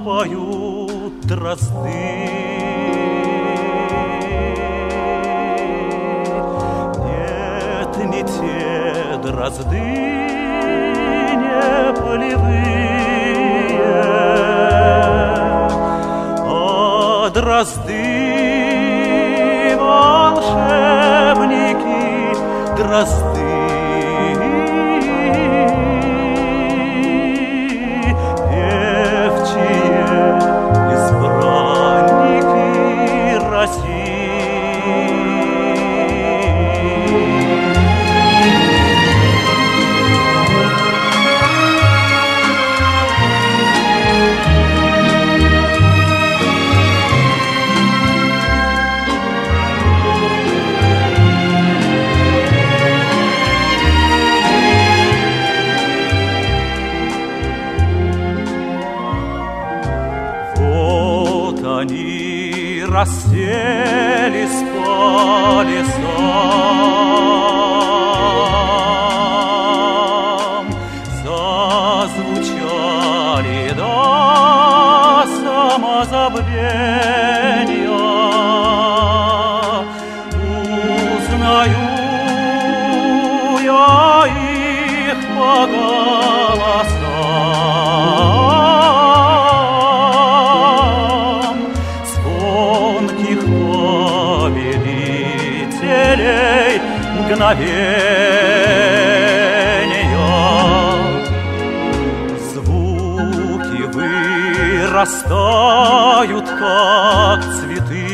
поют дрозды. Нет, не те дрозды, не полевые, а дрозды, волшебники, дрозды. Расселись по лесам, зазвучали до самозабвения. Узнаю я их по голосам, звонких повелителей мгновения. Звуки вырастают, как цветы,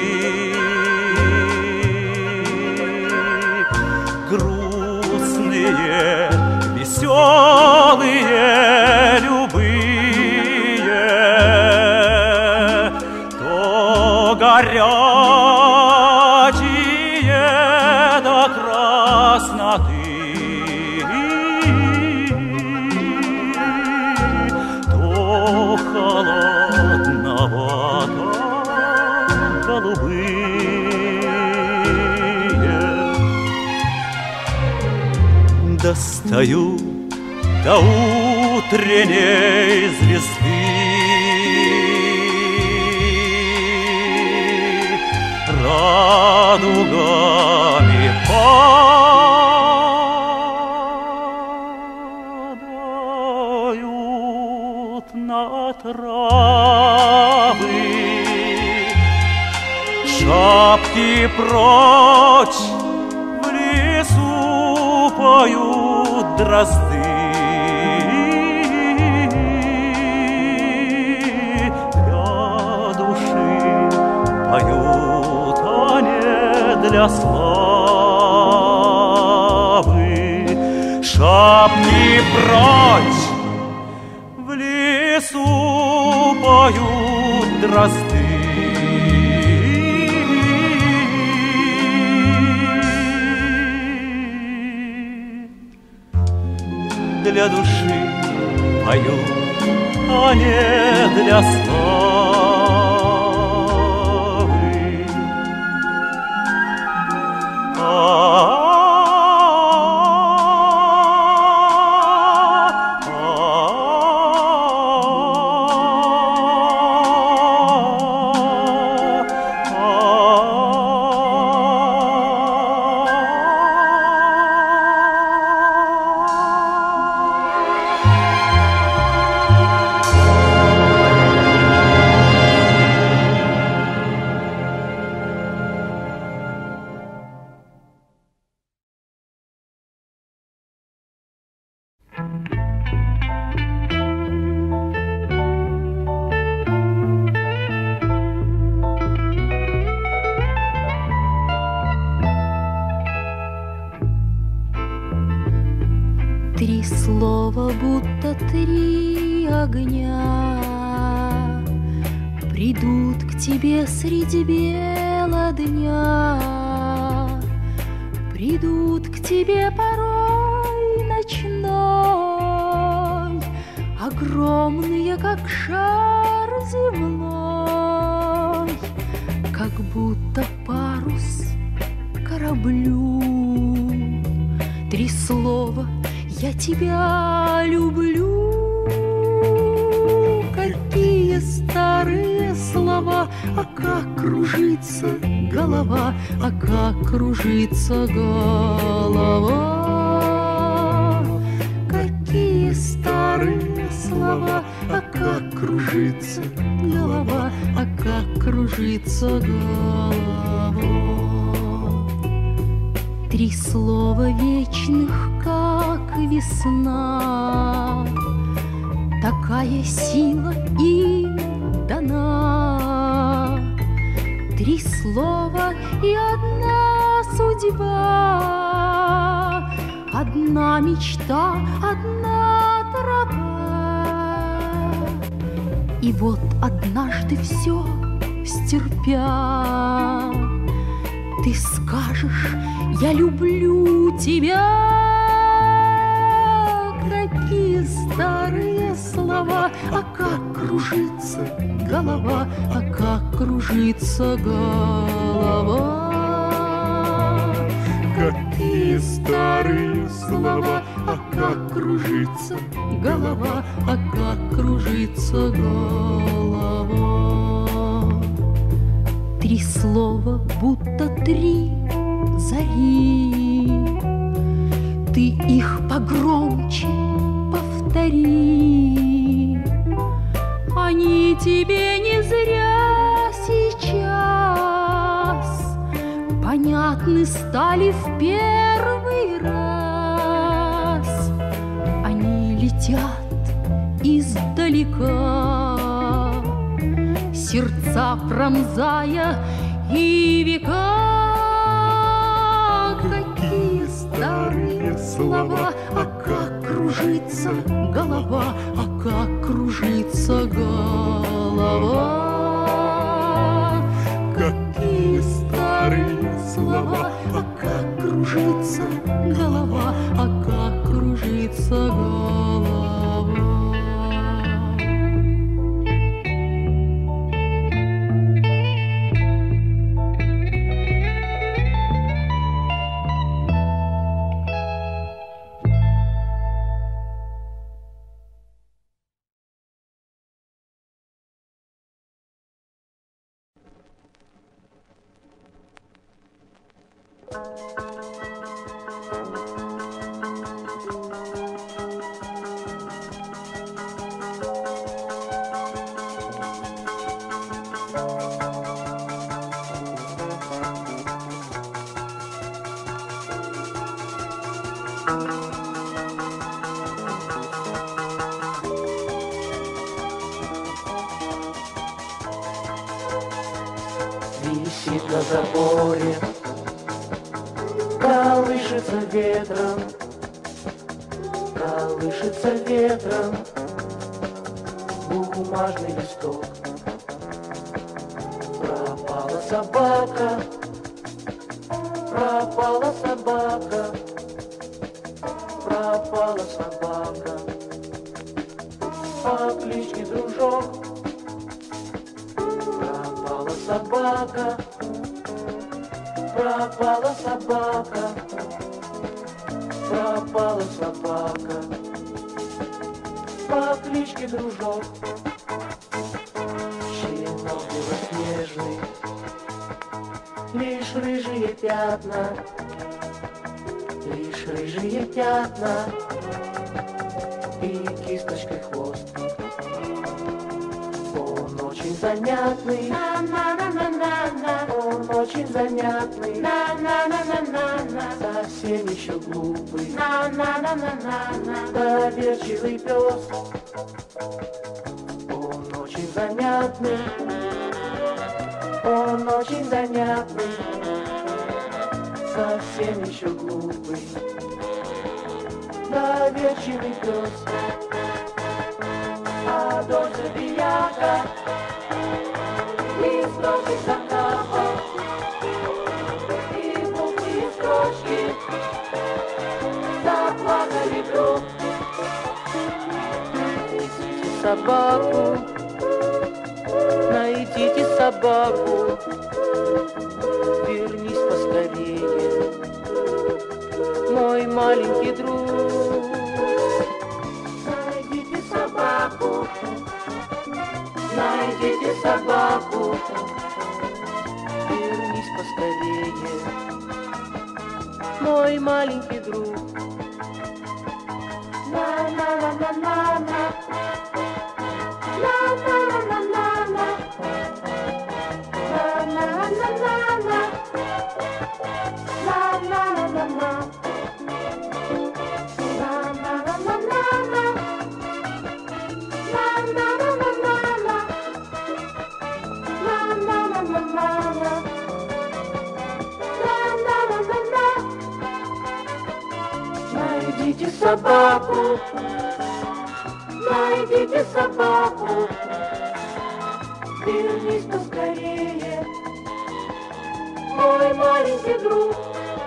грустные, веселые, любые, то горячие до красноты, то холодновато голубые. Достаю до утренней звезды, радугами падают на травы. Шапки прочь в лесу поют дрозды. Для души поют, а не для славы. Шапки прочь в лесу поют дрозды. Для души поют, а не для славы. Три слова, будто три огня, придут к тебе среди бела дня, придут к тебе порой ночной, огромные, как шар земной, как будто парус кораблю. Три слова: я тебя люблю. Какие голова, а как кружится голова, а как кружится голова. Какие старые слова, а как кружится голова, а как кружится голова. Три слова вечных, как весна, такая сила им дана. Три слова и одна судьба, одна мечта, одна тропа. И вот однажды все стерпя, ты скажешь: я люблю тебя. Какие старые слова, а как кружится голова, а как кружится голова. Какие старые слова, а как кружится голова, а как кружится голова. Три слова, будто три зари, ты их погромче повтори. Они тебе не зря сейчас понятны стали в первый раз. Они летят издалека, сердца пронзая и века. Какие старые слова, а как кружится голова, а как кружится голова. Какие старые слова, а как кружится голова, а как кружится голова. Висит на заборе, колышется ветром, колышется ветром бумажный листок. Пропала собака, пропала собака, пропала собака по кличке Дружок. Пропала собака, пропала собака, пропала собака по кличке Дружок. Щенок белоснежный, лишь рыжие пятна, лишь рыжие пятна и кисточкой хвост. Он очень занятный, он очень занятный, совсем еще глупый, доверчивый пес. Он очень занятный, он очень занятный, совсем еще глупый, доверчивый пес. А дождь забияка из ножек закапал, и глупые строчки заплакали вдруг. Найдите собаку, найдите собаку, вернись поскорее, мой маленький друг. Найдите собаку, найдите собаку, мой маленький друг. Найдите собаку, найдите собаку, вернись поскорее, мой маленький друг.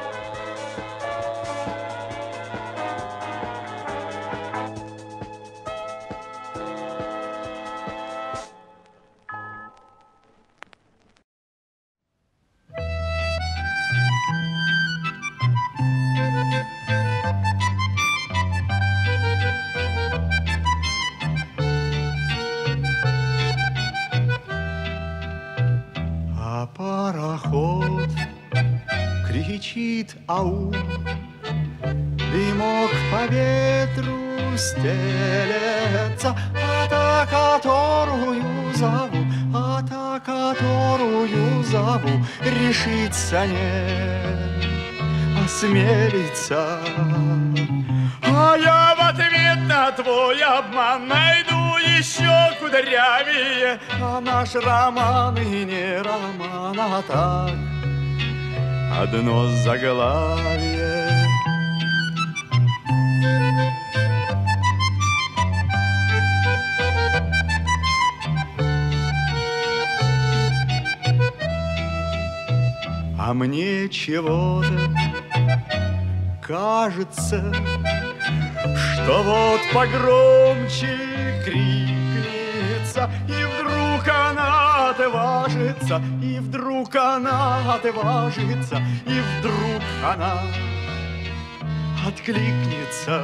Пароход кричит ау, дымок по ветру стелется, а та, которую зову, решиться не осмелится. А я в ответ на твой обман найду еще кудрявее, а наш роман и не роман, а так одно заглавие. А мне чего-то кажется, что вот погромче крикнется, и вдруг она отважится, и вдруг она отважится, и вдруг она откликнется.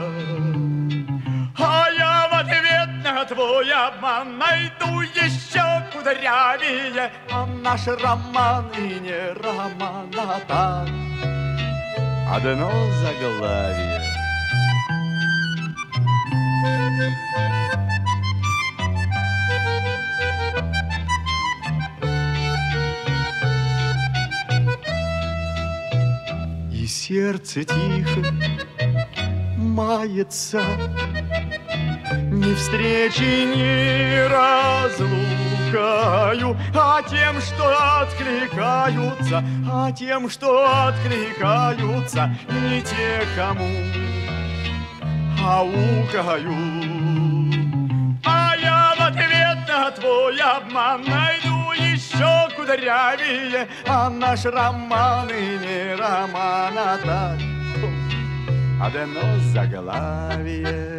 А я в ответ на твой обман найду еще кудрявее, а наш роман и не роман, а так одно заглавие. И сердце тихо мается, ни встречи, ни разлукою, а тем, что откликаются не те, кому аукаю. А я в ответ на твой обман найду еще кудрявее, а наш роман и не роман, а так одно заглавие.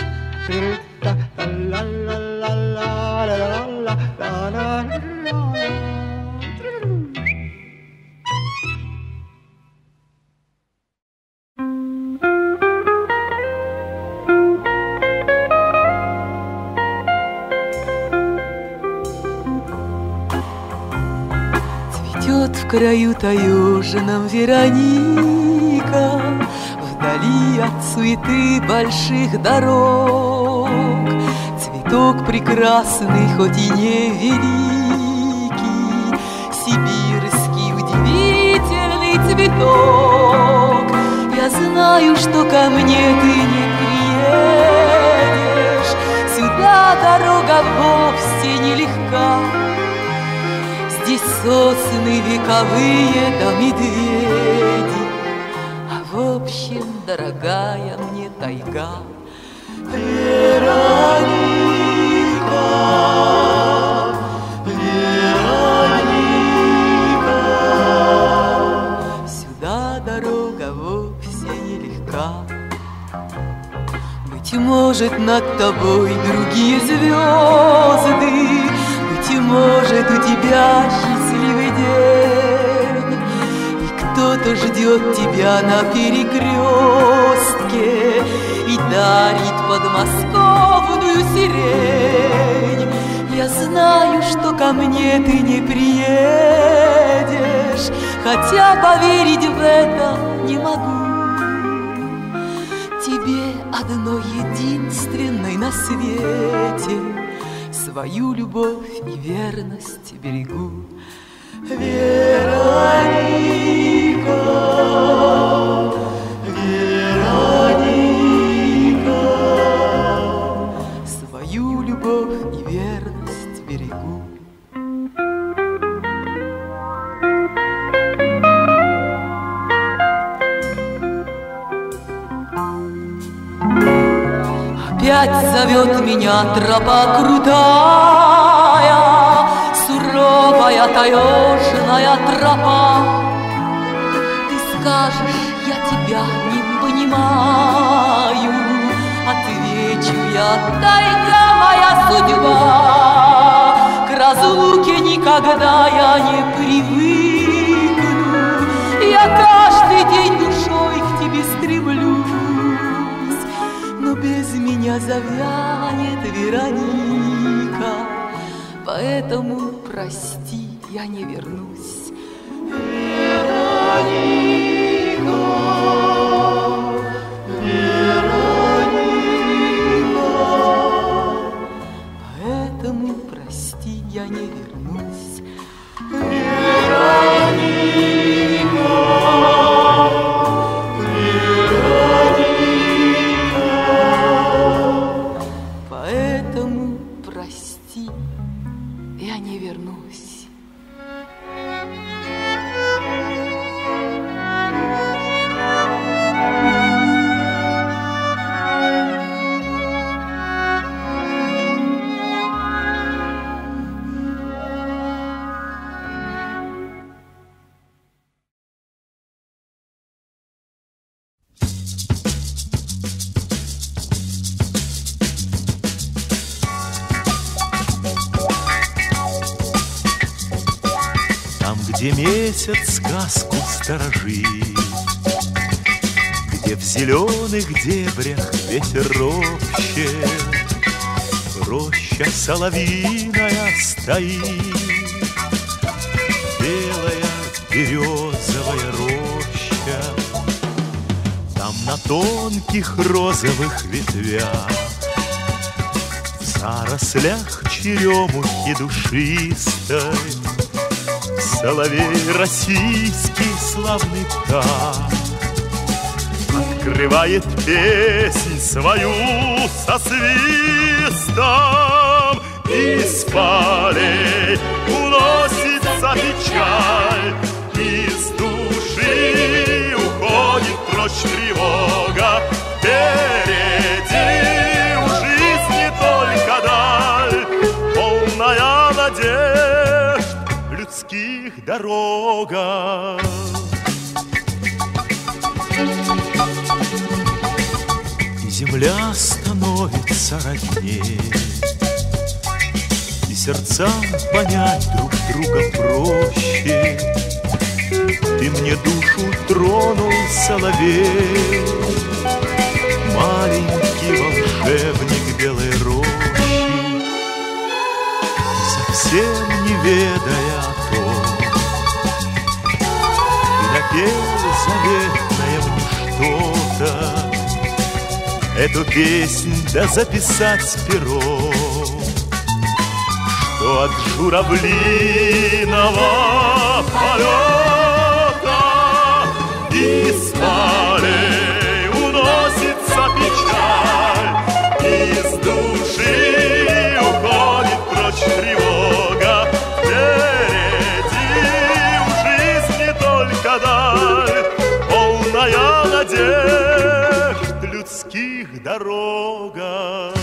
Цветет в краю таежном Вероника, вдали от суеты больших дорог. Цветок прекрасный, хоть и не великий, сибирский удивительный цветок. Я знаю, что ко мне ты не приедешь, сюда дорога вовсе нелегка. Здесь сосны вековые да медведи, а в общем, дорогая мне тайга. Вероника, Вероника, сюда дорога вовсе нелегка. Быть может, над тобой другие звезды, быть может, у тебя счастливый день, и кто-то ждет тебя на перекрестке и дарит подмосковную сирень. Я знаю, что ко мне ты не приедешь, хотя поверить в это не могу. Тебе одной единственной на свете свою любовь и верность берегу. Вероника, Вероника, свою любовь и верность берегу. Опять зовет меня тропа крутая, суровая таежная тропа. Ты скажешь, я тебя не понимаю, отвечу я, тайга моя судьба. К разлуке никогда я не привыкну, я каждый день душой к тебе стремлюсь, но без меня завянет Вероника, поэтому прости, я не вернусь. Вероника, Вероника, поэтому прости, я не вернусь. Вероника, Вероника, поэтому прости, я не вернусь. Где месяц сказку сторожит, где в зеленых дебрях ветер ропщет, роща соловьиная стоит, белая березовая роща. Там на тонких розовых ветвях, в зарослях черемухи душистой, соловей российский славный птах открывает песнь свою со свистом. Из полей уносится печаль, из души уходит прочь тревога. Впереди у жизни только даль, полная надежд людских дорогах. И земля становится родней, и сердцам понять друг друга проще. Ты мне душу тронул, соловей, маленький волшебник белой рощи, совсем не ведая о том, ты напел заветное мне что-то. Эту песнь да записать пером, что от журавлиного полета из полей уносится печаль, из души уходит прочь тревога. Впереди у жизни только даль, полная надежд людских дорогах.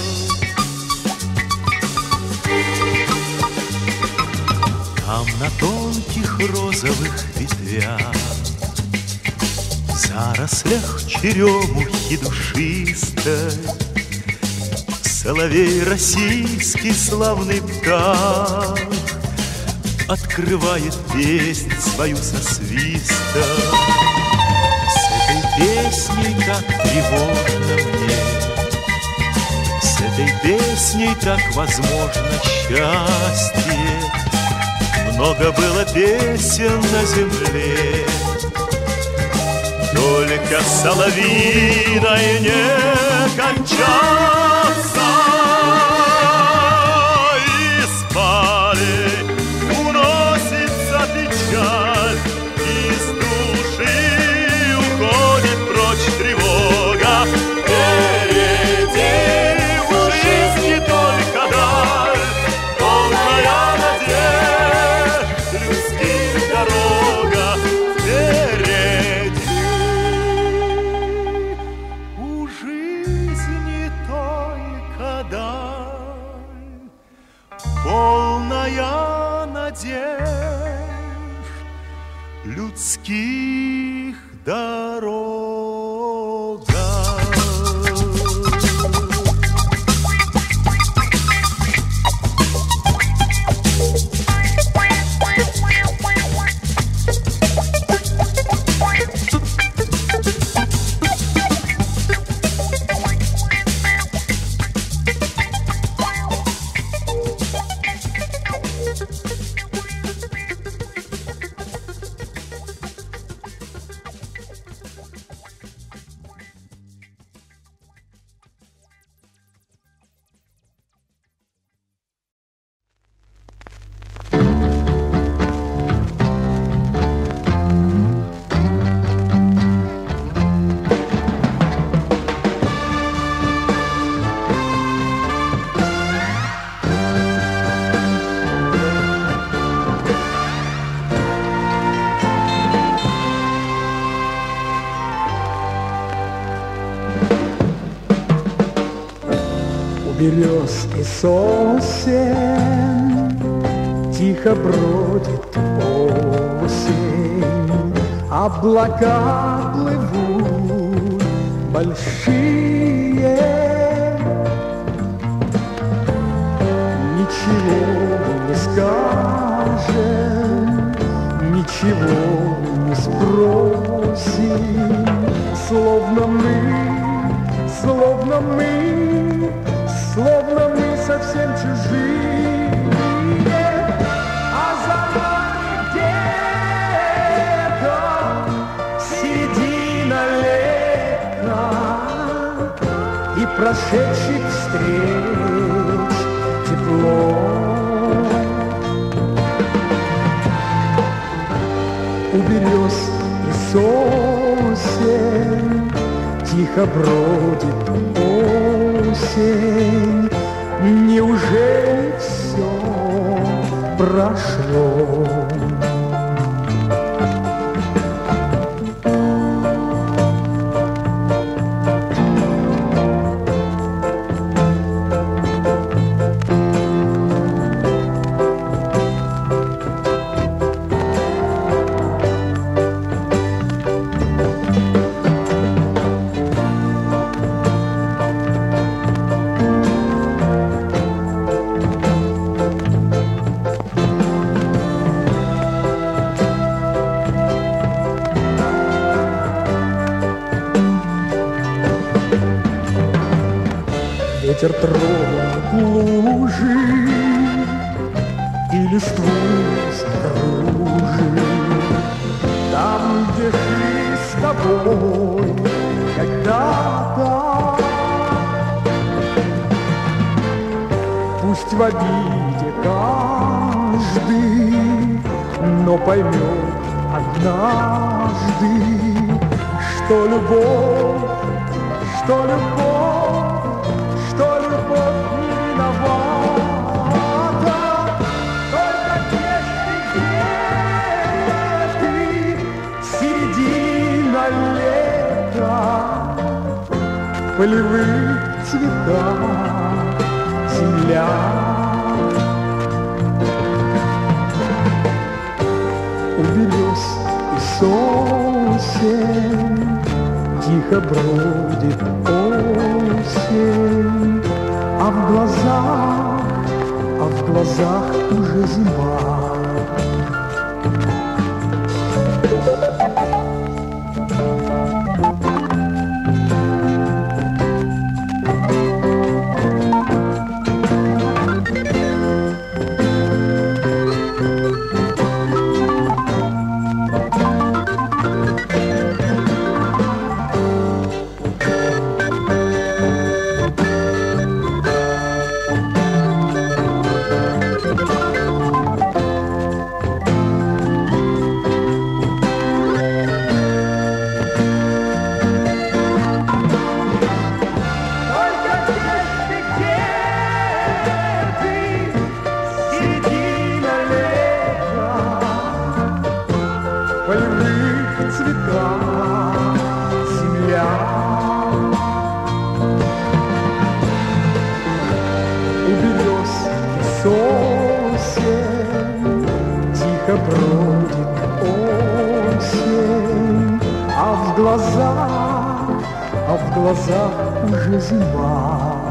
Там на тонких розовых ветвях, в зарослях черемухи душистой, соловей российский славный птах открывает песнь свою со свистом. С этой песней так тревожно мне, с этой песней так возможно счастье. много было песен на земле, только соловьиной не кончаться. Из полей уносится печаль, из души уходит прочь тревога. Впереди у жизни только даль, полная надежд людских дорога. Впереди у жизни только даль, полная надежд людских дорога. Берез и сосен тихо бродит осень, облака плывут большие, ничего не скажем, ничего не спросим, словно мы совсем чужие, а за нами где-то середина лета и прошедших встреч тепло. У берез и сосен тихо бродит осень. Неужели все прошло? Ветер тронет лужи и листву закружит. Там, где шли с тобой когда-то, пусть в обиде каждый, но поймет однажды, что любовь не виновата. Только где ты, середина лета, в полевых цветах земля. У берез и сосен тихо бродит осень, а в глазах уже зима. цветах земля. У березки сосен тихо бродит осень, а в глазах уже зима.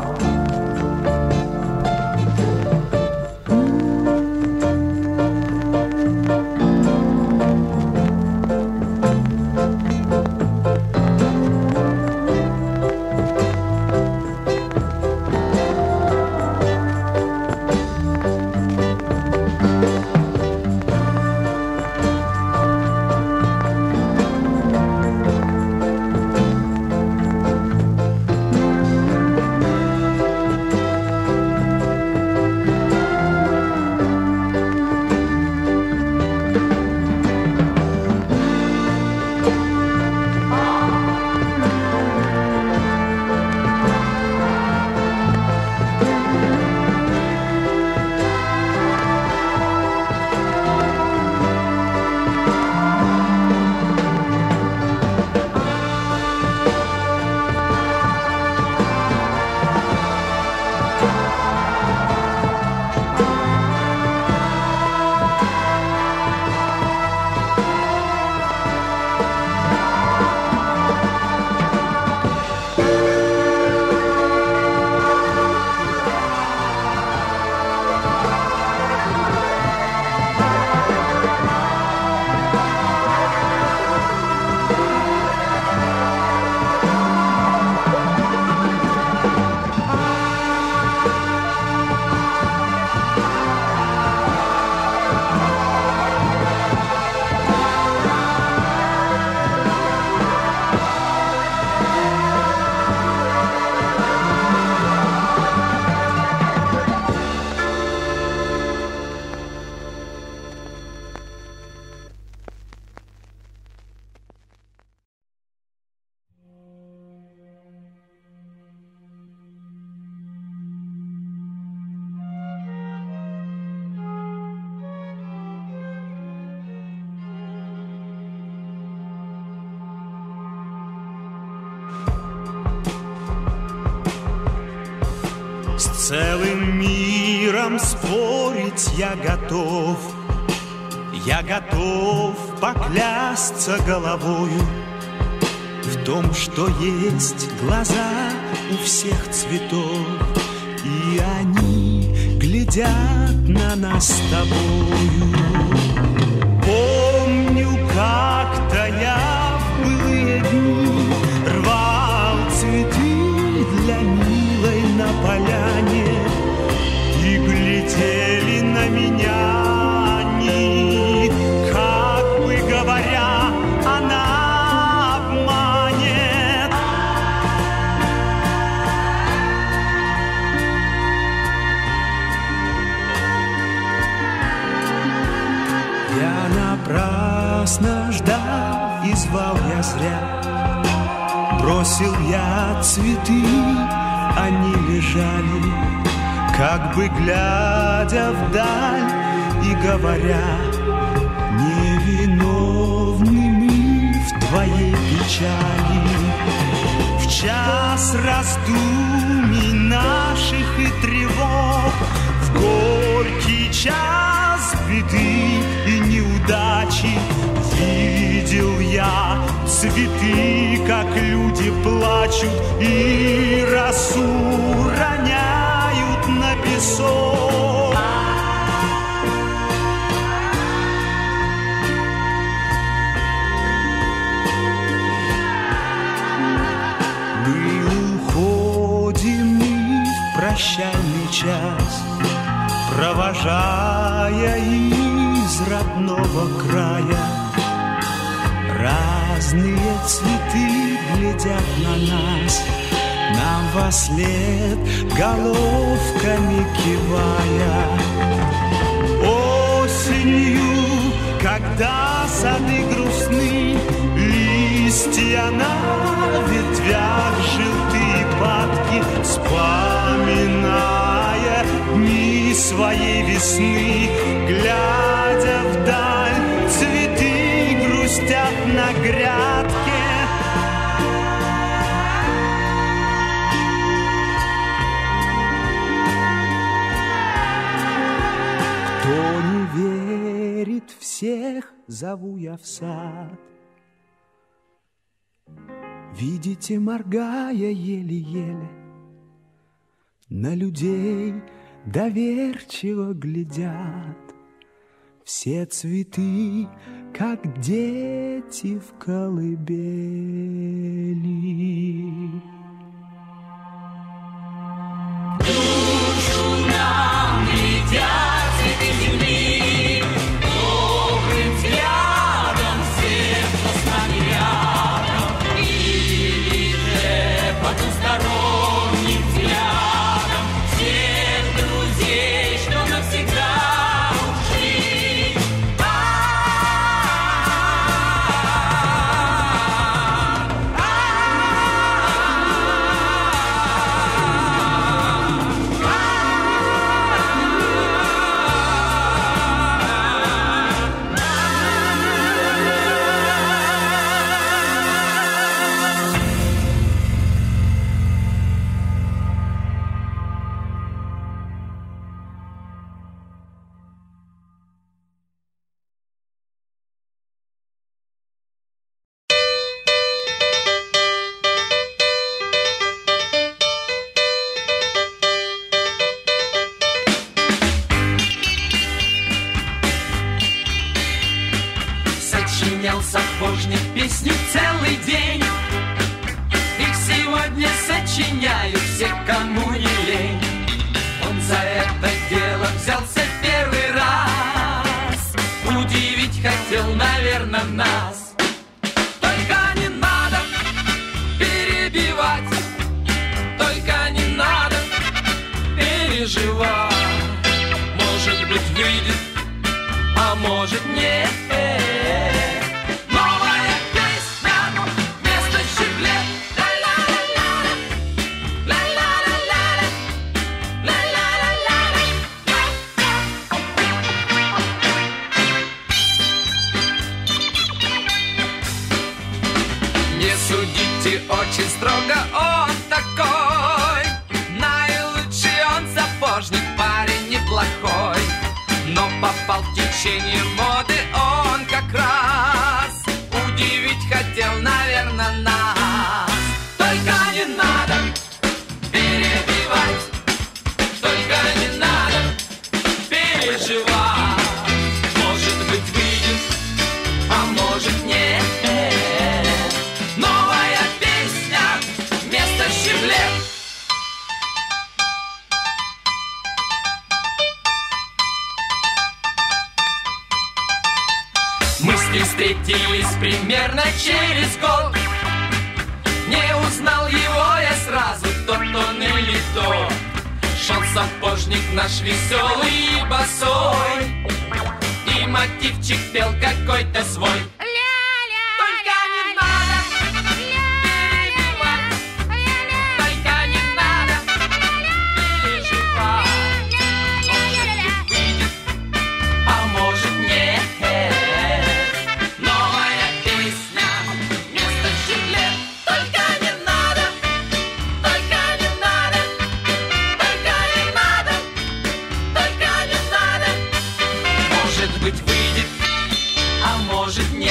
Целым миром спорить я готов поклясться головою в том, что есть глаза у всех цветов, и они глядят на нас с тобою. Помню, как-то я в былые дни рвал цветы для милой на поляне, и глядели на меня они, как бы говоря, она обманет. Я напрасно ждал и звал я зря, бросил я цветы, они лежали, как бы глядя вдаль и говоря: невиновны мы в твоей печали. В час раздумий наших и тревог, в горький час беды и неудачи видел я цветы, как люди плачут и росу роняют на песок. Мы уходим в прощальный час, провожая из родного края. Разные цветы глядят на нас, нам вослед головками кивая. Осенью, когда сады грустны, листья на ветвях желтые падки, вспоминая дни своей весны, глядя вдаль, цветы грустят на грядке. Кто не верит, всех зову я в сад. Видите, моргая еле-еле, на людей доверчиво глядят. Все цветы, как дети в колыбели. Душу нам летят цветы земли, добрым взглядом сердце с нами рядом. Или же потусторонним взглядом всех друзей, что навсегда ушли. Сочинял сапожник песню целый день. Их сегодня сочиняют все, кому не лень. Он за это дело взялся первый раз. Удивить хотел, наверное, нас. Только не надо перебивать, только не надо переживать. Может быть, выйдет, а может нет. Новая песня вместо щеглет. Ла-ла-ла-ла, ла-ла-ла-ла, ла-ла-ла-ла. Не судите очень строго, он такой. Наилучший он сапожник, парень неплохой. Но попал в течение моды он как раз. Удивить хотел, наверное, нас. Только не надо перебивать, только не надо переживать. Может быть, выйдет, а может нет. Новая песня вместо щеглет. Мы с ним встретились примерно через год. Не узнал его я сразу, тот он или тот. Шел сапожник наш веселый и босой, и мотивчик пел какой-то свой. Только не надо перебивать, только не надо переживать. Может быть, выйдет, а может нет. Новая песня вместо щеглет. Только не надо, только не надо, только не надо, только не надо. Может быть, выйдет, а может нет.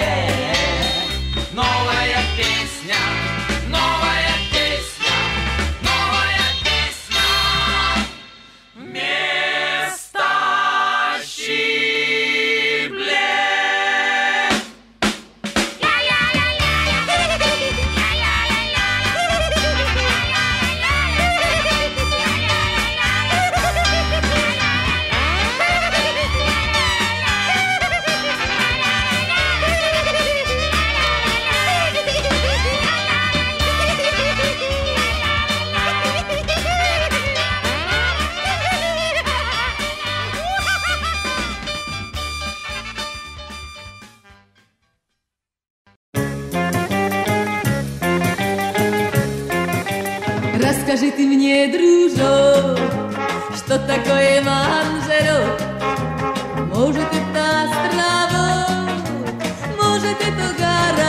Новая песня, новая песня, новая песня вместо щеглет. Расскажи ты мне, дружок, что такое Манжерот? Может, это островок, может, это гора,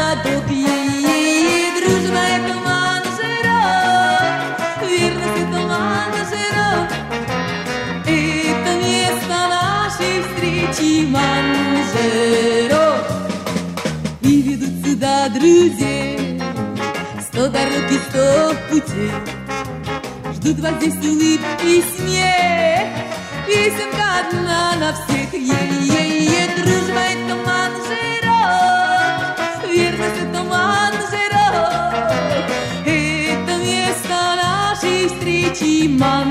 и ведут сюда друзей. 100 дорог и 100 путей ждут вас здесь улыбки и смех. Песенка одна на всех. Е-е-е, дружба — это манжерок, верность — это манжерок. Это место нашей встречи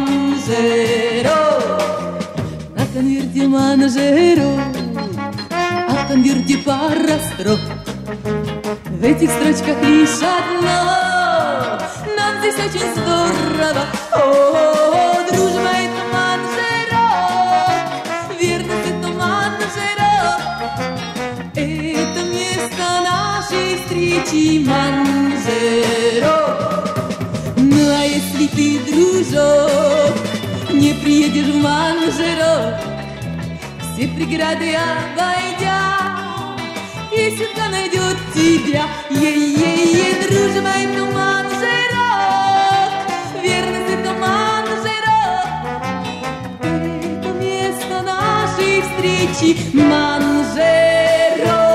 манжерок. На конверте манжерок, а в конверте пара строк. В этих строчках лишь одно: нам здесь очень здорово. О, дружба — это манжерок, верность — это манжерок. Это место нашей встречи манжерок. Ну а если ты, дружок, не приедешь в манжерок, все преграды обойдя, песенка найдет тебя. Е-е-е, дружба — это манжерок, верность — это манжерок. Это место нашей встречи манжерок.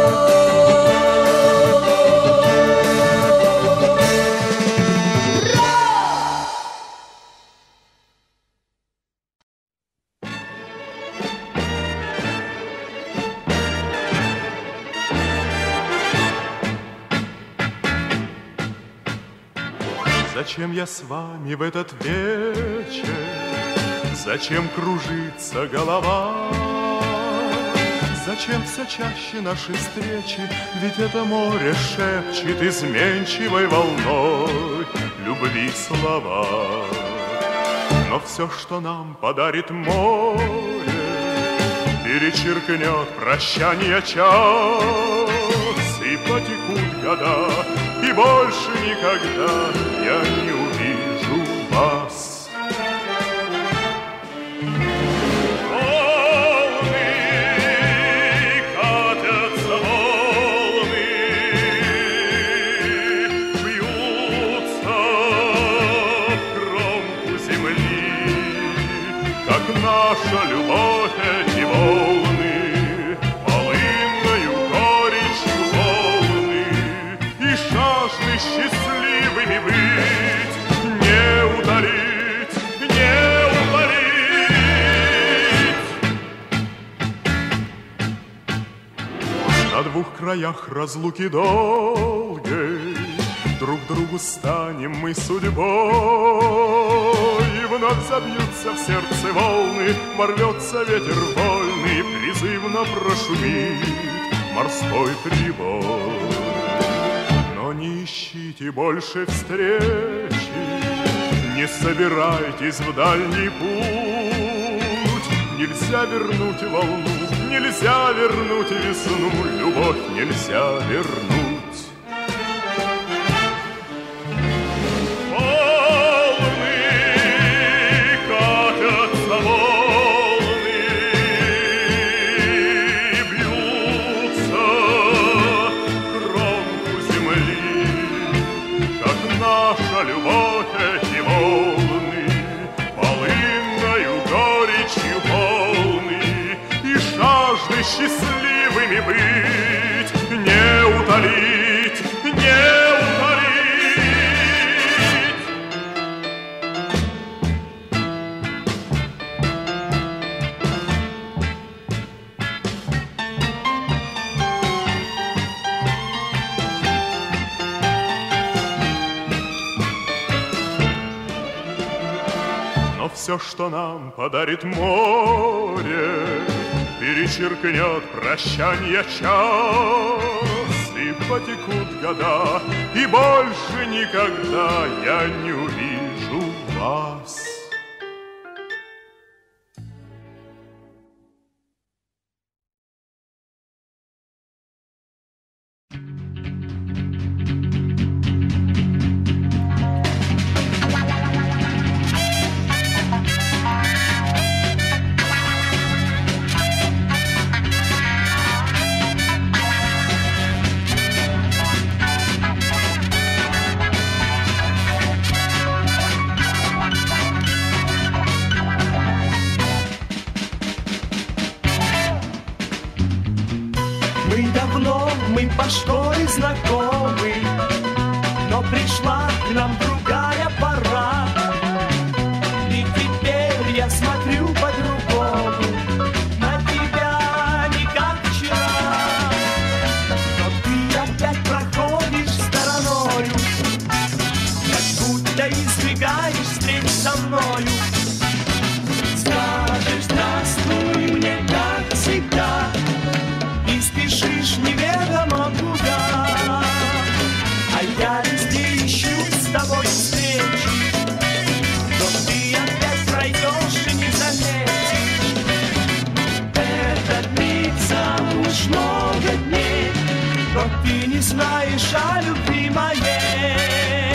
Зачем я с вами в этот вечер? Зачем кружится голова? Зачем все чаще наши встречи? Ведь это море шепчет изменчивой волной любви слова. Но все, что нам подарит море, перечеркнет прощание час, и потекут года, и больше никогда я не увижу вас. Волны, катятся волны, бьются в кромку земли, как наша любовь эти волны, полынною горечью волны, и жажды счастливыми быть, не удалить, не удалить. На двух краях разлуки долгой друг другу станем мы судьбой, и вновь забьются в сердце волны, ворвется ветер вольный, призывно прошумит морской прибой. Но не ищите больше встречи, не собирайтесь в дальний путь. Нельзя вернуть волну, нельзя вернуть весну, любовь нельзя вернуть. Волны, катятся волны, бьются наша любовь эти волны, полынною горечью полны, и жажды счастливыми быть, не утолить, не утолить. Все, что нам подарит море, перечеркнет прощанье час, и потекут года, и больше никогда я не увижу вас. по школе знакомы, но пришла к нам другая пора. И теперь я смотрю по-другому на тебя, не как вчера. Но ты опять проходишь стороною, как будто избегаешь встреч со мною. Скажешь здравствуй мне, как всегда, и спешишь неведомо куда. А я везде ищу с тобой встречи, но ты опять пройдешь и не заметишь. Это длится уж много дней, но ты не знаешь о любви моей.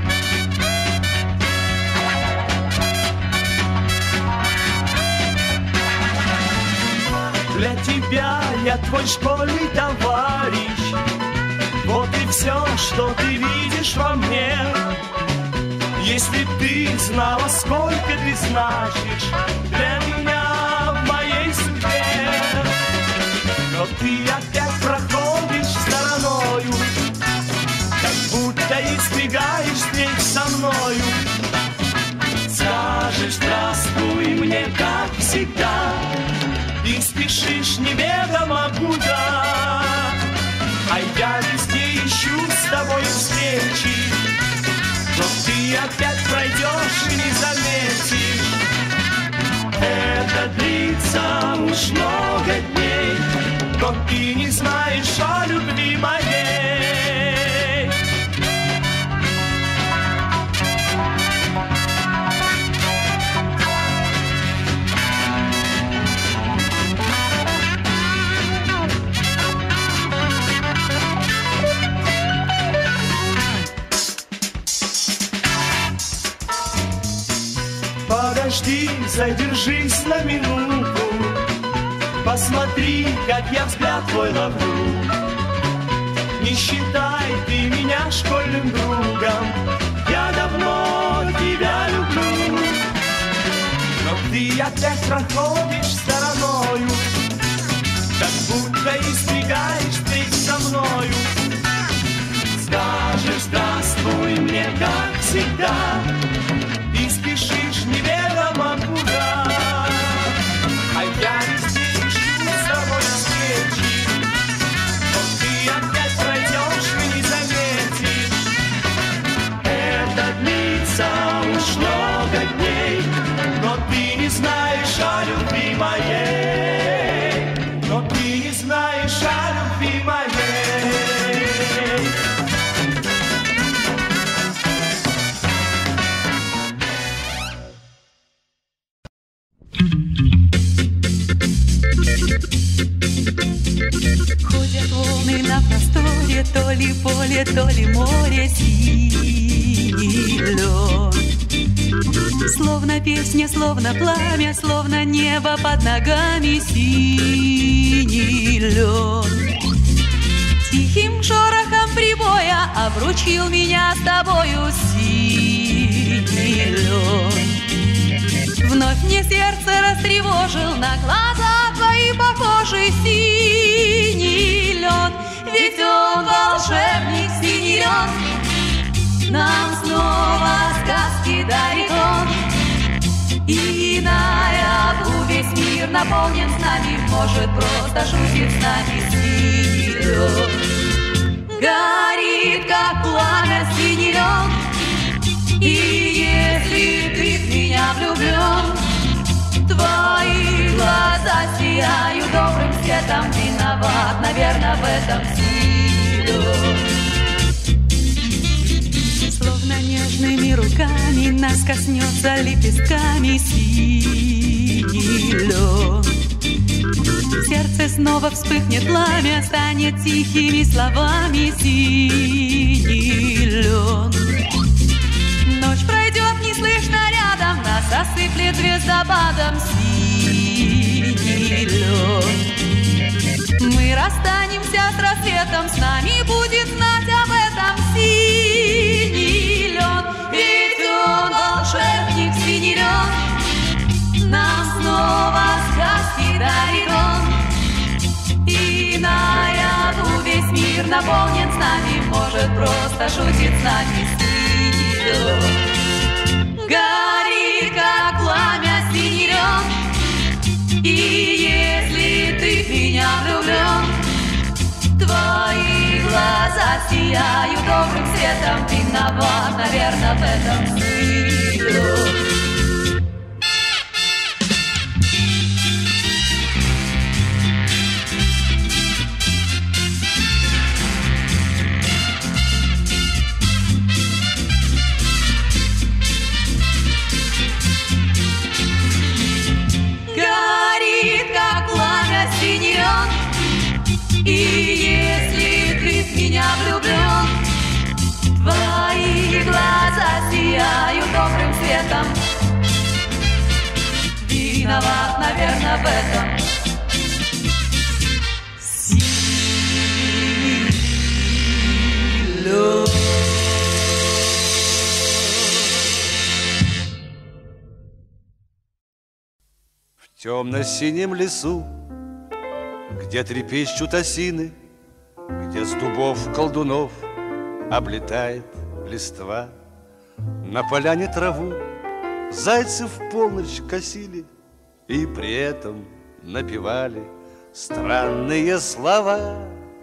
Для тебя я твой школьный товарищ, вот и все, что ты видишь во мне. Если ты знала, сколько ты значишь для меня в моей судьбе. Но ты опять проходишь стороною, как будто избегаешь встреч со мною. Скажешь здравствуй мне, как всегда, и спешишь неведомо куда. А я везде ищу с тобой встречи, но ты опять пройдешь и не заметишь. Это длится уж много дней, но ты не знаешь о любви моей. Подожди, задержись на минуту, посмотри, как я взгляд твой ловлю. Не считай ты меня школьным другом, я давно тебя люблю. Но ты опять проходишь стороною, как будто избегаешь встреч со мною. Скажешь здравствуй мне, как всегда, и спешишь неведомо куда. А я везде ищу с тобой встречи, но ты опять пройдешь и не заметишь. Это длится уж много дней, но ты не знаешь о любви моей. Но ты не знаешь о любви моей. Ходят волны на просторе, то ли поле, то ли море, синий лед. Словно песня, словно пламя, словно небо под ногами, синий лед. Тихим шорохом прибоя обручил меня с тобою синий лед. Вновь мне сердце растревожил, на глаза твои похожи, синий лед. Ведь он волшебник, синий лед, нам снова сказки дарит он. И наяву весь мир наполнен с нами, может, просто шутит с нами синий лед. Горит, как пламя, синий лед, и если ты в меня влюблен, твои глаза сияют добрым светом, виноват, наверное, в этом синий лед. Словно нежными руками нас коснется лепестками синий лед. В сердце снова вспыхнет пламя, станет тихими словами синий лед. Ночь пройдет неслышно рядом, нас осыплет звездопадом синий лед. Мы расстанемся с рассветом, с нами будет знать об этом синий лед. Ведь он волшебник, синий лед, нам снова сказки дарит он. И наяву весь мир исполнен с нами, может, просто шутит с нами снизу. Горит, как пламя синерен, и если ты в меня влюблен, твои глаза сияют добрым светом, виноват, наверное, в этом сыну. И если ты в меня влюблен, твои глаза сияют добрым светом, виноват, наверное, в этом силу. В темно-синем лесу, где трепещут осины, где с дубов колдунов облетает листва, на поляне траву зайцы в полночь косили и при этом напевали странные слова.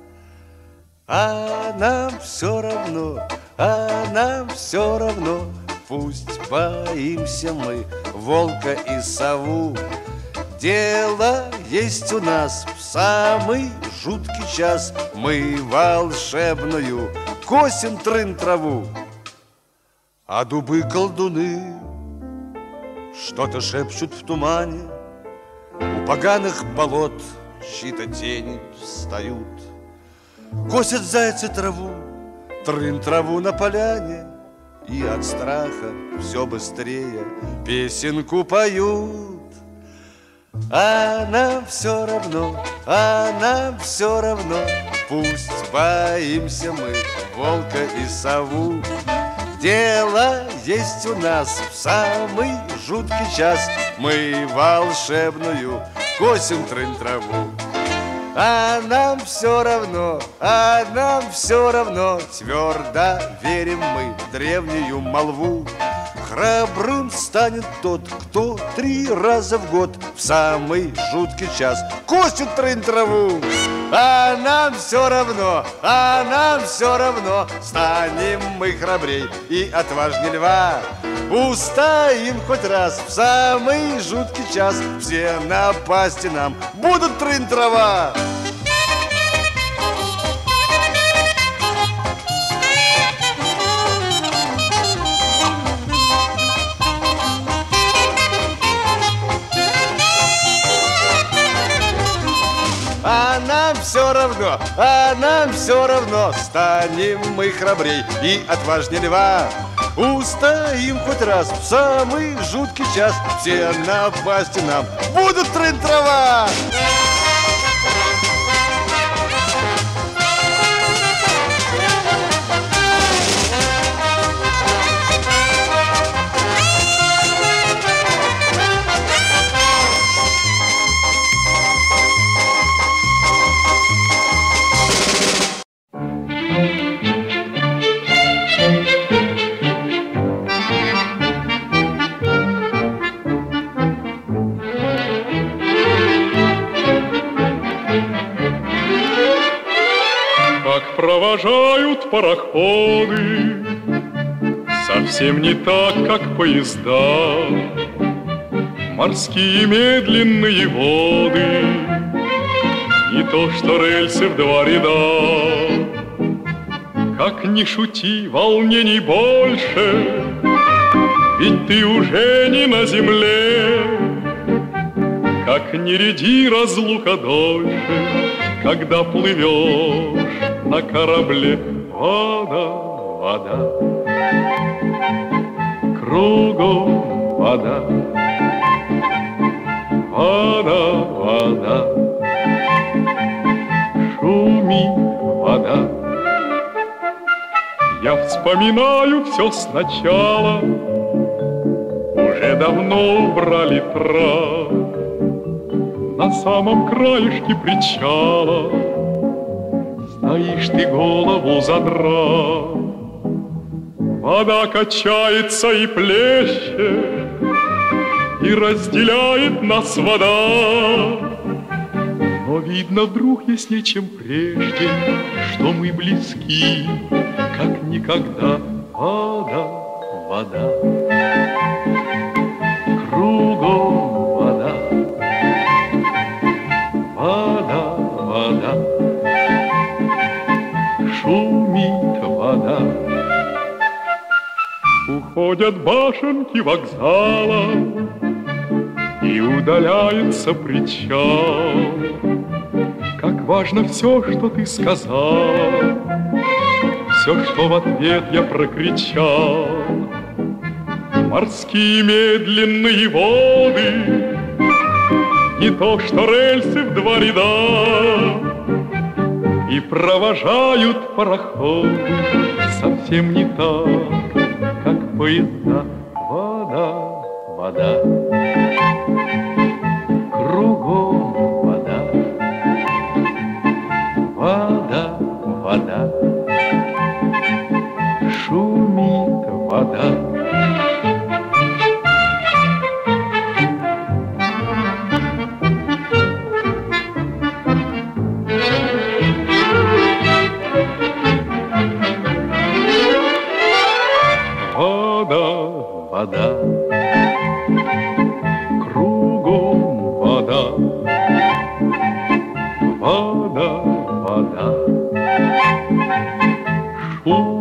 А нам все равно, а нам все равно, пусть боимся мы волка и сову. Дело есть у нас в самый жуткий час, мы волшебную косим трын-траву. А дубы-колдуны что-то шепчут в тумане, у поганых болот чьи-то тени встают. Косят зайцы траву, трын-траву на поляне, и от страха все быстрее песенку поют. А нам все равно, а нам все равно, пусть боимся мы волка и сову. Дело есть у нас в самый жуткий час, мы волшебную косим трын-траву. А нам все равно, а нам все равно, твердо верим мы в древнюю молву. Храбрым станет тот, кто 3 раза в год в самый жуткий час косит трын-траву. А нам все равно, а нам все равно, станем мы храбрей и отважней льва. Устоим хоть раз в самый жуткий час, все напасти нам будут трын-трава. А нам все равно, а нам все равно, станем мы храбрей и отважней льва. Устоим хоть раз в самый жуткий час, все напасти нам будут трын-трава. Провожают пароходы совсем не так, как поезда. Морские медленные воды, не то что рельсы в 2 ряда. Как ни шути, волнений больше, ведь ты уже не на земле. Как ни ряди разлука дольше, когда плывешь на корабле. Вода, вода, кругом вода, вода, вода, шумит вода. Я вспоминаю все сначала, уже давно убрали трап. На самом краешке причала стоишь ты голову задрав. Вода качается и плещет, и разделяет нас вода. Но видно, друг, если чем прежде, что мы близки, как никогда. Вода, вода, кругом вода, вода, вода, шумит вода. Уходят башенки вокзала, и удаляется причал. Как важно все, что ты сказал, все, что в ответ я прокричал. Морские медленные воды, не то что рельсы в два ряда, и провожают пароходы совсем не так, как поезда. Вода, вода, кругом вода, вода, вода, шумит вода. Вода, кругом вода, вода, вода, шум.